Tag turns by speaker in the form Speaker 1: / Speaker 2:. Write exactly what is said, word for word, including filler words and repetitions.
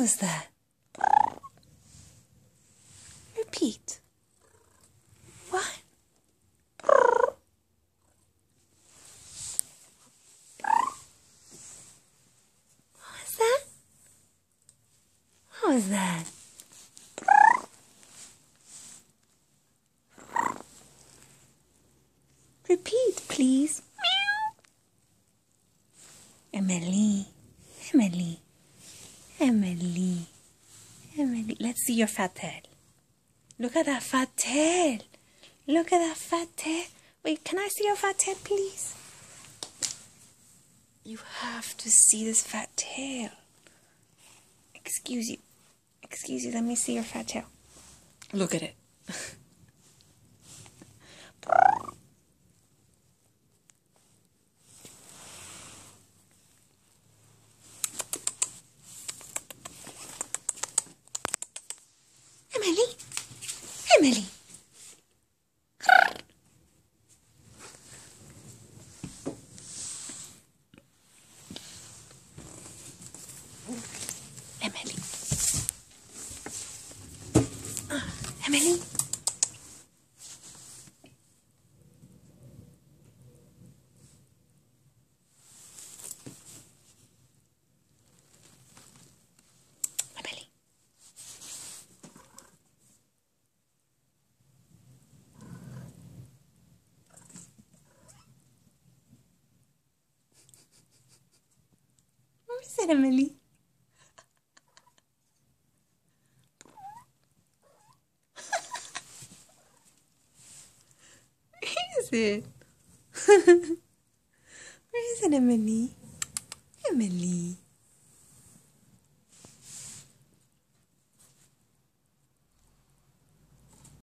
Speaker 1: was that? Repeat. What? What was that? What was that? Repeat, please. Emily, Emily, Emily, Emily. Let's see your fat tail. Look at that fat tail. Look at that fat tail. Wait, can I see your fat tail, please? You have to see this fat tail. Excuse you. Excuse you, let me see your fat tail. Look at it. Emily, Emily. Emily. Uh, Emily. Emily. Where is it, Emily? Where is it? Where is it, Emily? Emily.